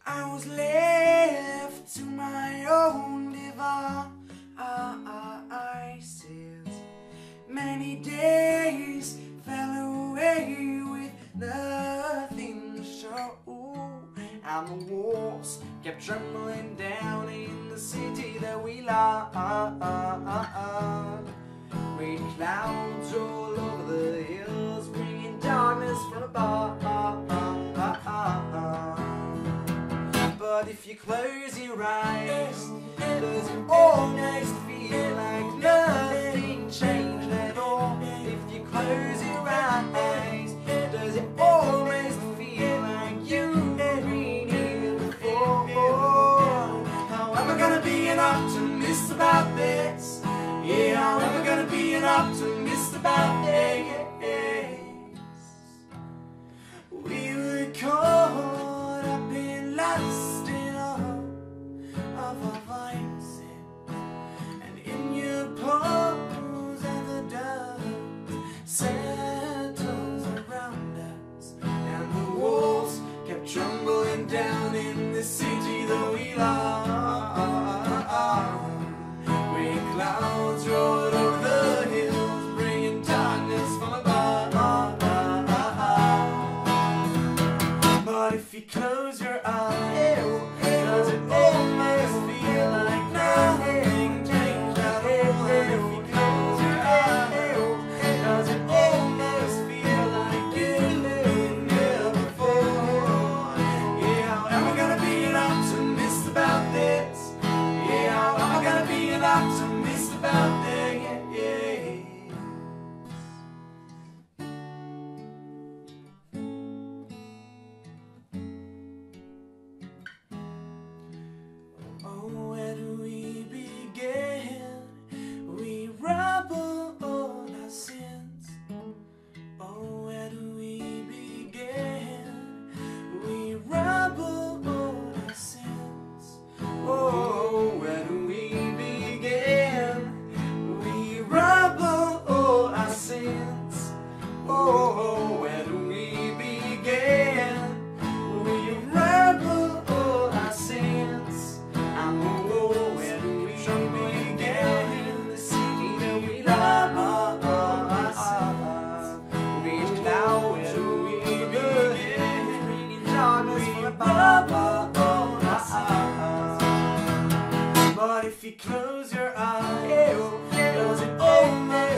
I was left to my own devices. Many days fell away with nothing to show, and the walls kept trembling down in the city that we love. Great clouds all over the hills, bringing darkness from above. But if you close your eyes, does it almost feel like nothing changed at all? If you close your eyes, does it almost feel like you've been here before? How am I gonna be an optimist about this? Yeah, how am I gonna be an optimist about this? We were caught up in lust in all of our vices, and in your pose as the dust settles around us, and the walls kept trembling down in the city that we love. Great clouds rolled over the hills, bringing darkness from above. But if you close your eyes, does it almost feel like nothing changed at all? If you close your eyes, does it almost feel like you've been here before? Yeah, how am I gonna be an optimist about this? Yeah, how am I gonna be an optimist about this? Oh, where do we begin? We rubble all our sins. Oh, where do we begin? We rubble all our sins. Oh, where do we begin? We rubble all our sins. Oh, where do we begin? We rubble all our sins. And oh, where do we begin? In the city that we love. Great cloud, where do we begin? Bringing darkness from above. But if you close your eyes, does it almost